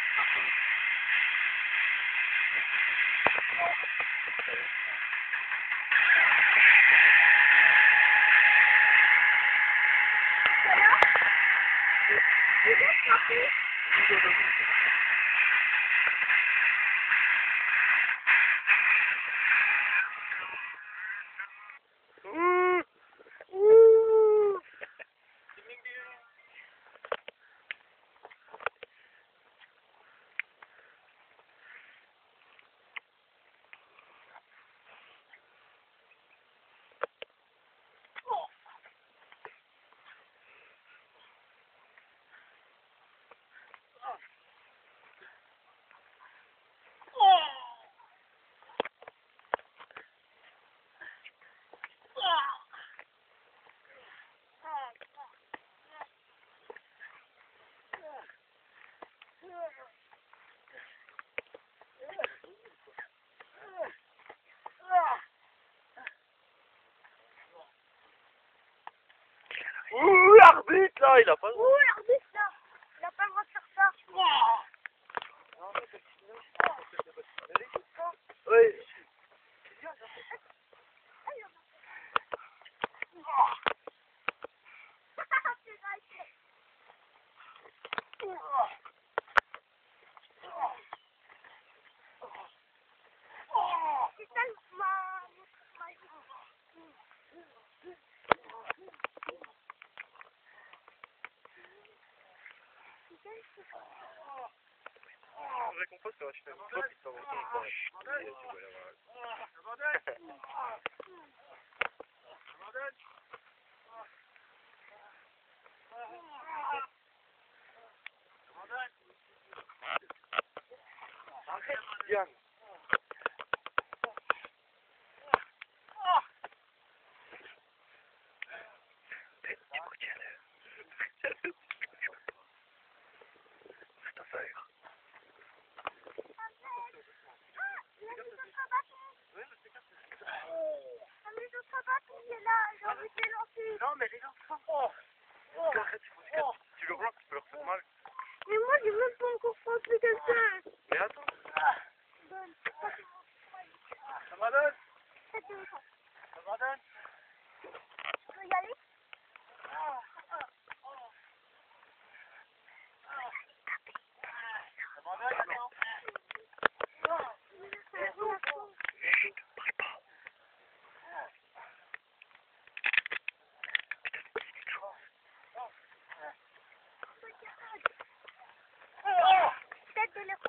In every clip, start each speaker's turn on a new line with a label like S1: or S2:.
S1: Ouh, l'arbitre là, il a pas le droit.
S2: Ouh, l'arbitre là, il a pas le droit de faire ça.
S1: Oui. Je récompense sur la chaîne. Toi, tu t'en rends compte. Arrête, Diane. Non, mais les enfants. Tu le vois, tu peux leur faire mal.
S2: Mais moi, j'ai même pas encore pensé quelqu'un.
S1: Mais attends.
S2: Donne.
S1: Ça m'adonne.
S2: Ça te défend.
S1: Ça m'adonne.
S2: Tu peux y aller?
S1: Ça m'adonne, non.
S2: Tête d'éléphant.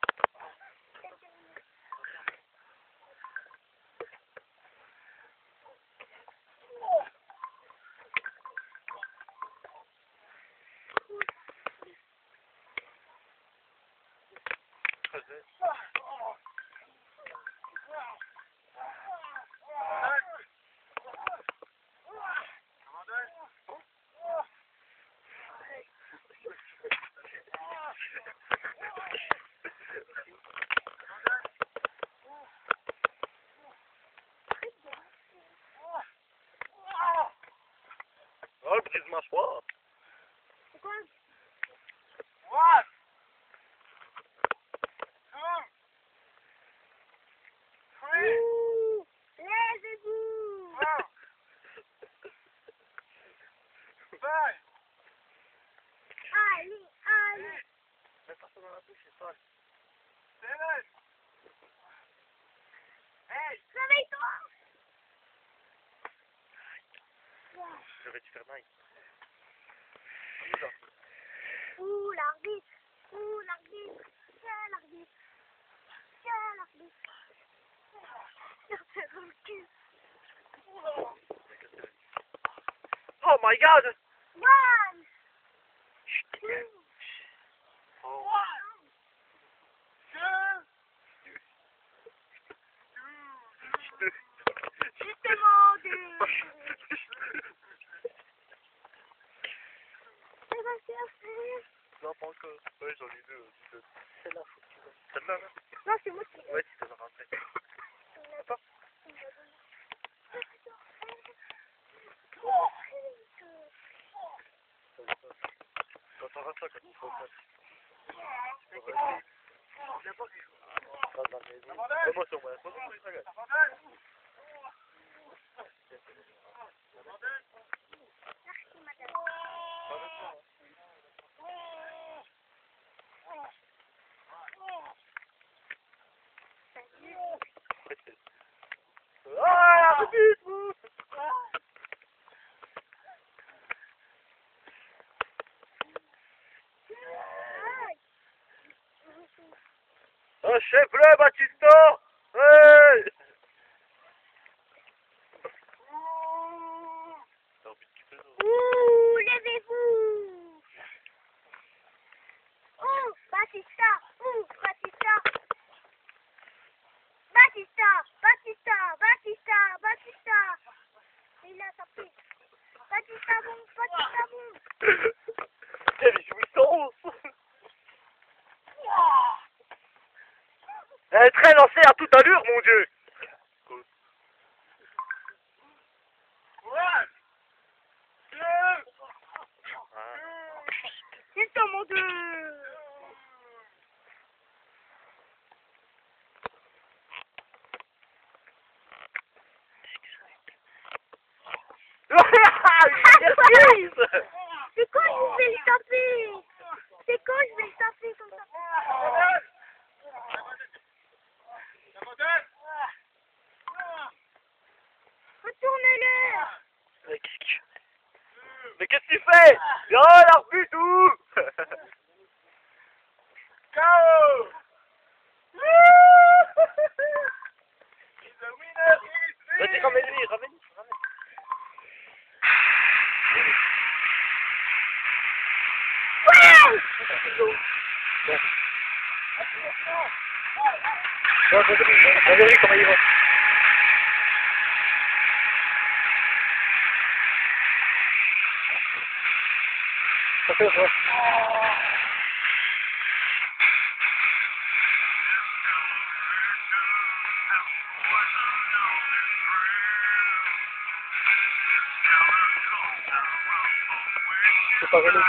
S1: Oh, le brise mâchoire.
S2: C'est quoi?
S1: What?
S2: Ouh, lèvez-vous. Allez, allez.
S1: Mets pas ça dans la bouche, c'est sale.
S2: Réveille-toi.
S1: Je vais te faire mal.
S2: Ouh, l'arbitre. Ouh, l'arbitre. Tiens, l'arbitre. Tiens, l'arbitre. Tiens, dans le cul.
S1: Oh my god!
S2: One. Two. Justement,
S1: Non, pas encore. Ouais, j'en ai deux. Celle-là, faut que tu vois. Celle-là, là?
S2: non, c'est moi qui
S1: Ouais, tu te donneras après. Attends. Quand t'auras ça, quand tu seras au
S3: Promotion, ouais.
S2: Merci, madame.
S3: Ah, la petite vous. Oh, chef-le, Batista. Hey.
S2: Ouh, levez-vous. Oh, Batista. Oh, Batista. Batista, Batista, Batista, Batista. Il a tapé. Batista bon, Batista bon.
S3: Quelle jouissance. Elle est très lancée à toute allure, mon Dieu.
S2: C'est ton mon Dieu. C'est quoi, je vais le taper. C'est quoi, je vais le taper comme ça. Retourne-le.
S3: Mais qu'est-ce qu'il fait? Oh, l'arbitre où?
S1: KO!
S3: Vas-y, ramène-lui, ramène-lui.
S2: Ouais.
S3: Regardez comment il va. Ça fait quoi? C'est pas vrai.